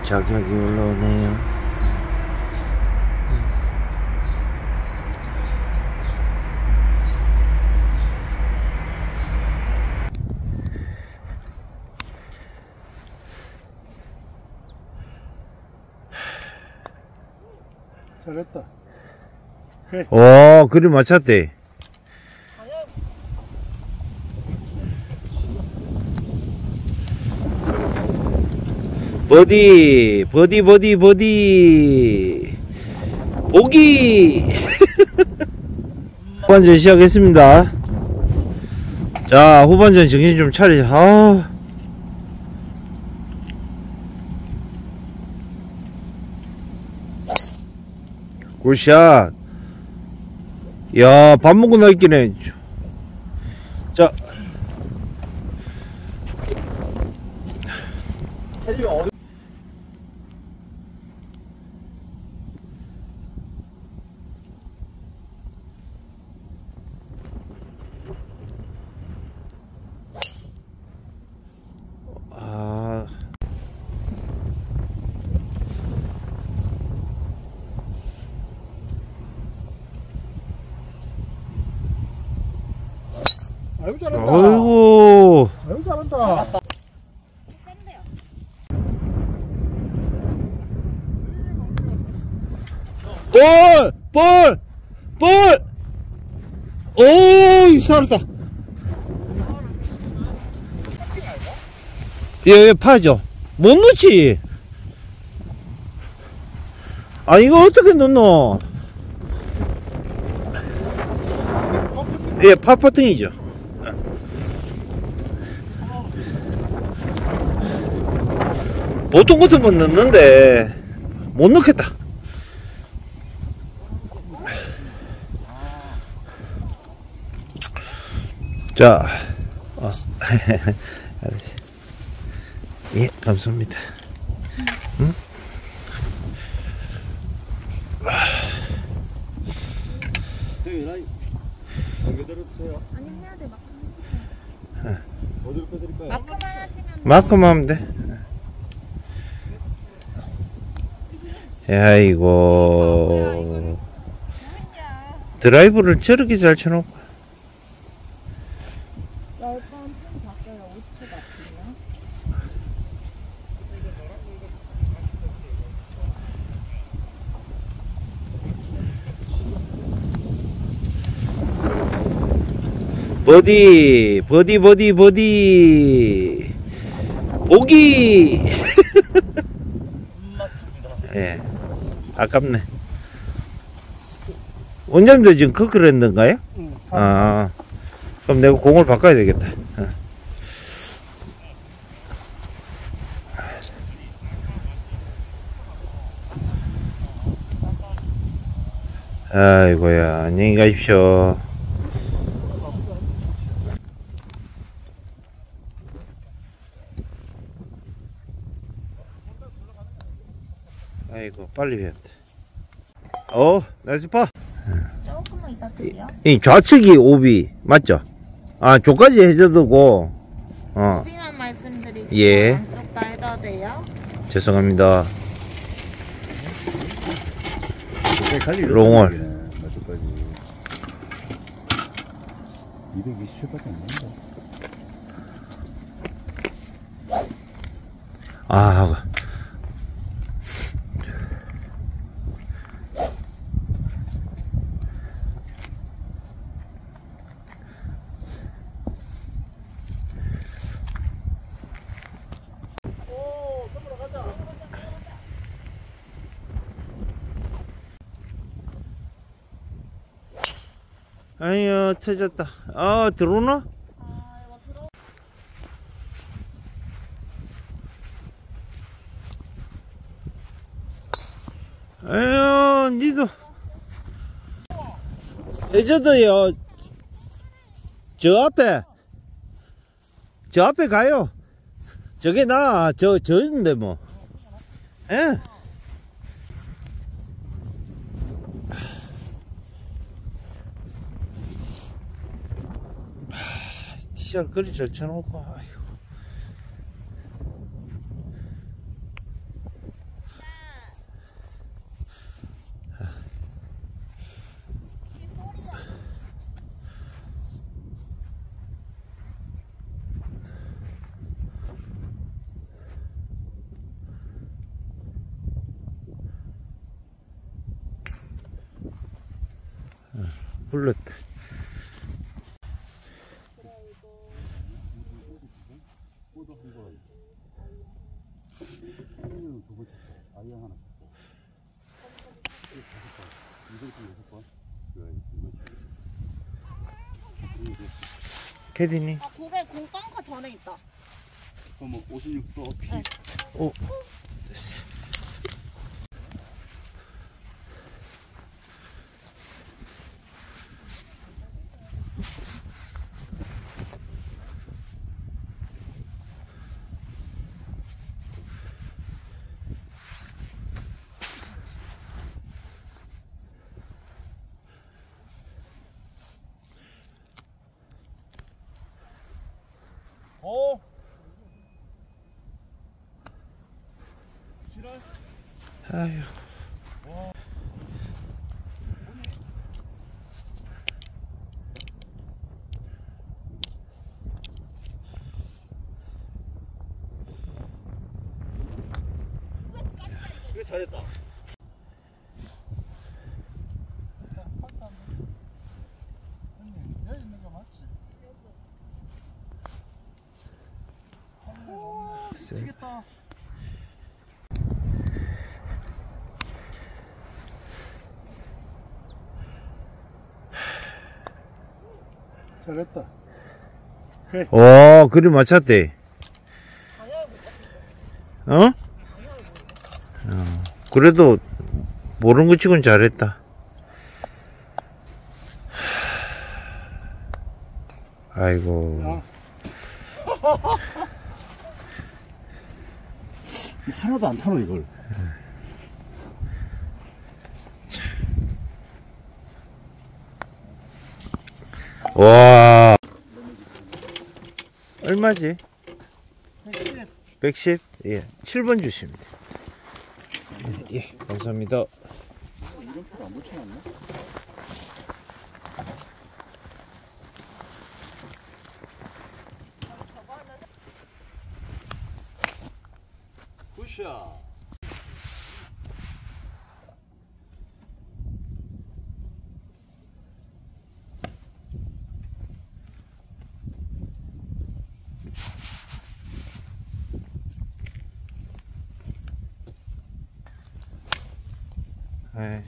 자격이 올라오네요. 잘했다. 오, 그림 맞췄대. 버디, 버디, 버디, 버디. 보기. 후반전 시작했습니다. 자, 후반전 정신 좀 차리자. 아. 굿샷. 야, 밥 먹고 나 있기네. 자. 아. 아이고 잘한다. 아이고. 아이고 잘한다. 볼! 볼! 볼! 오, 살았다. 예, 파죠. 못 넣지. 아, 이거 어떻게 넣노? 예, 파퍼팅이죠. 보통 같으면 넣는데 못 넣겠다. 자, 알았어. 예, 감사합니다. 응? 아니 해야 돼. 어디로 빼드릴까요? 마크만 하시면 마크만 하면 돼. 야, 이거 드라이브를 저렇게 잘 쳐놓고. 열번 핀 바뀌어요. 5초 같은데요. 버디, 버디, 버디, 버디. 보기. 예, 아깝네. 원장님도 지금 커크를 했는가요? 응. 아, 그럼 내가 공을 바꿔야 되겠다. 아이고야, 안녕히 가십시오. 아이고, 빨리 해야 돼. 나이스 파. 조금만 이따 드세요. 이 좌측이 오비 맞죠? 아, 조까지 해저드고. 비만 말씀드릴게요. 예. 양쪽 다 해도 돼요. 죄송합니다. 롱월. 220초밖에 안 난다. 아, 아유, 터졌다. 아, 들어오나? 이거 들어. 아유, 니도. 해저드요. 저 앞에 가요. 저게 저인데 뭐. 예. 티샷 거리 잘 쳐놓고, 아이고. 불렀다. 캐디니? 아, 고개 공깡카 전에 있다. 그럼 56도 피. 오, 됐어. 어? 아유. 이거 잘했다. 여기 있는 거 맞지? 미치겠다. 잘했다. 오, 그림 맞췄대. 어? 그래도 모르는 거 치고는 잘했다. 아이고. 하나도 안 타노 이걸. 와. 얼마지? 110. 110? 예. 7번 주십니다. 예, 감사합니다. 이름표도 안 붙여놨네. 굿샷. 예.